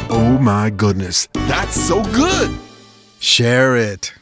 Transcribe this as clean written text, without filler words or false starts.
Oh my goodness, that's so good! Share it.